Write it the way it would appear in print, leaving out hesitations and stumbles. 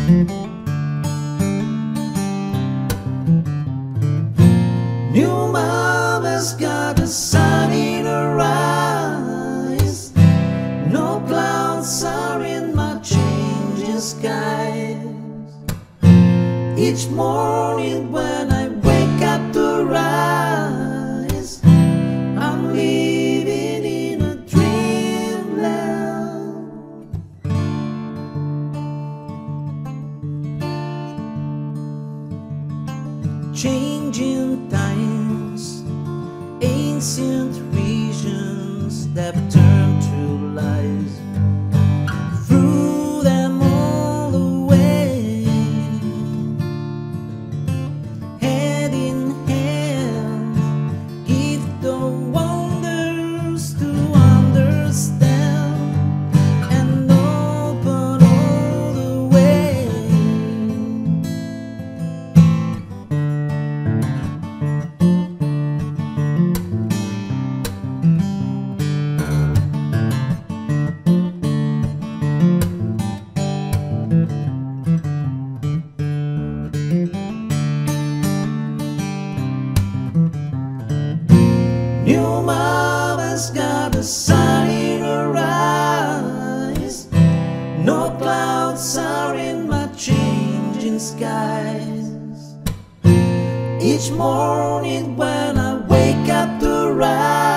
New mama's got a sun in her eyes. No clouds are in my changing skies. Each morning when I wake up to rise, I'm living in a dreamland. Changing times, ancient visions that turn to lies. Through them all away, hand in hand, give the wonders to understand and open all the way. New mama's got a sun in her eyes. No clouds are in my changing skies. Each morning when I wake up to rise,